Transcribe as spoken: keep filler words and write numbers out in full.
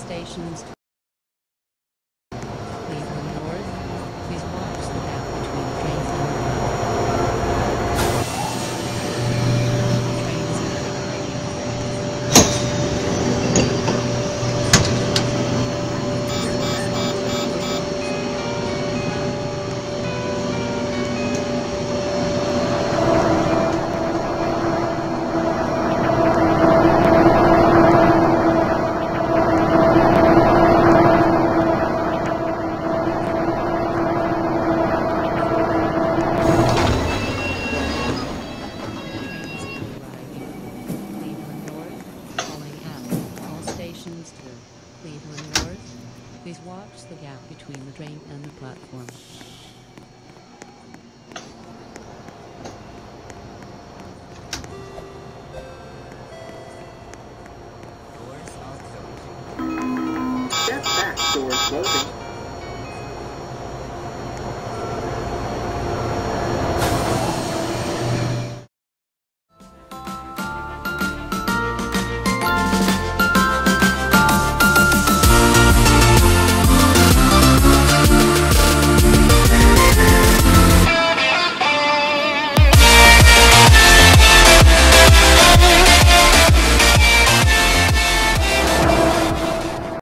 stations to Cleveland North. Please watch the gap between the trains and the stations to Cleveland North. Please watch the gap between the train and the platform.